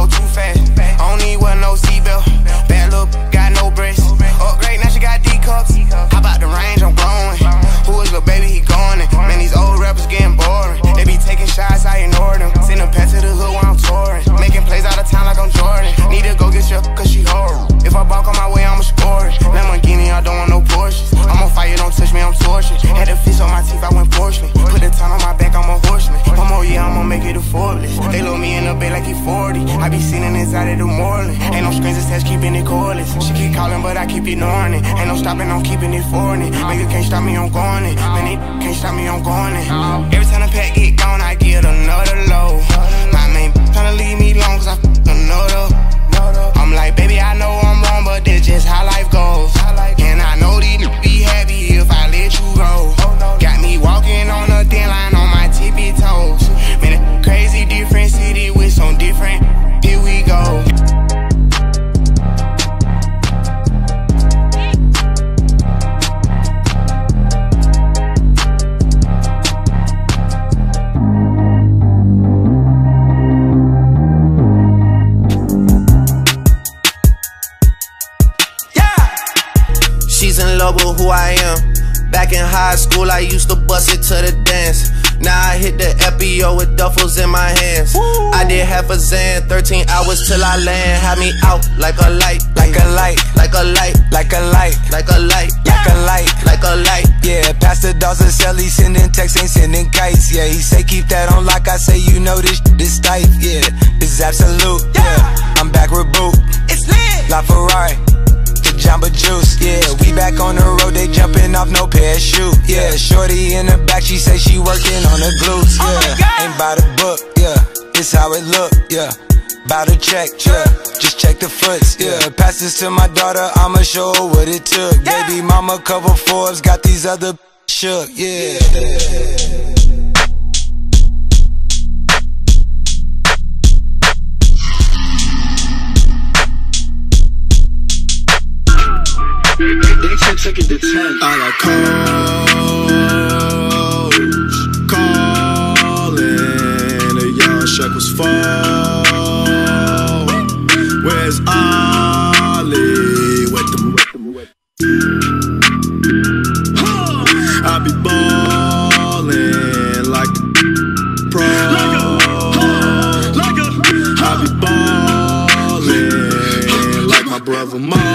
go too fast. I don't need wear no seatbelt. Bad little got no breasts. Upgrade, now she got D cups. How about the range? I'm glowing. Who is the baby? He going in. Man, these old rappers getting boring. They be taking shots, I ignore them. Send a pet to the hood while I'm touring. Making plays out of town like I'm Jordan. Need to go get your cause she horrible. If I balk on my way, I'ma score it. Lamborghini, I don't want no Porsches. I'm on fire, don't touch me, I'm tortured. Had a fist on my teeth, I went fortunate. Put the ton on my back, I'm a horseman. One more year, I'ma make it affordless. They load me in the bed like he 40. I be sitting inside of the Moreland. Ain't no strings attached, keeping it cordless. She keep calling, but I keep ignoring it. Ain't no stopping, I'm keeping it for it. Man, you can't stop me, I'm going it. Man, it can't stop me, I'm going it. Every time the pack get gone, I get another load. My main tryna leave me alone, cause I another. I'm like, baby, I know I'm wrong, but that's just how life goes. And I know these niggas be happy if I let you go. Got me walking on a thin line on my tippy toes. Man, a crazy different city with some different. Here we go. She's in love with who I am. Back in high school, I used to bust it to the dance. Now I hit the FBO with duffels in my hands. Woo. I did half a Zan, 13 hours till I land. Had me out like a light, like a light, like a light, like a light, like a light, like a light, like a light. Yeah, Pastor Dawson Shelly sending texts, ain't sending kites. Yeah, he say keep that on lock. I say you know this tight. Yeah, this is absolute. Yeah, I'm back with Boot. It's lit. La Ferrari. Jamba Juice, yeah, we back on the road, they jumping off no parachute, yeah, shorty in the back, she say she working on the glutes, yeah, ain't by the book, yeah, it's how it look, yeah, bout to check, yeah, just check the foots, yeah, pass this to my daughter, I'ma show her what it took, baby mama cover Forbes, got these other shook, yeah. Second to 10. I got coach calling. The young Shrek was fall. Where's Ollie? Wet them. I be ballin' like a pro. I be ballin' like my brother Mo.